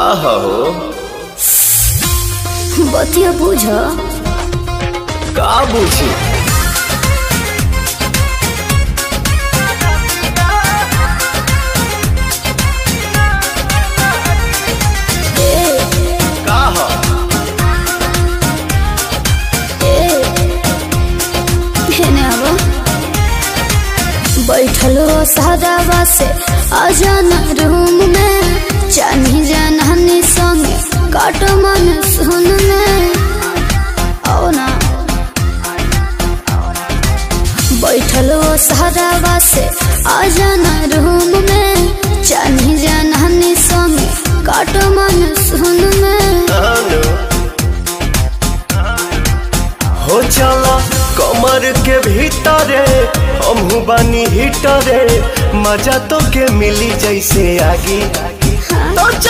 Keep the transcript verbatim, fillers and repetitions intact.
कहा हो बतिया बुझ का बुझी बैठलो सादावा से आजाना रूम में चानी जाननी संगे काट मन सुन में आओ ना बैठलो सादावा से आजाना रूम में चानी जाननी संगे काट मन सुन में हो चला कमर के भीतरे हमहू बानी हिटरे मजा तो के मिली जैसे आगे तो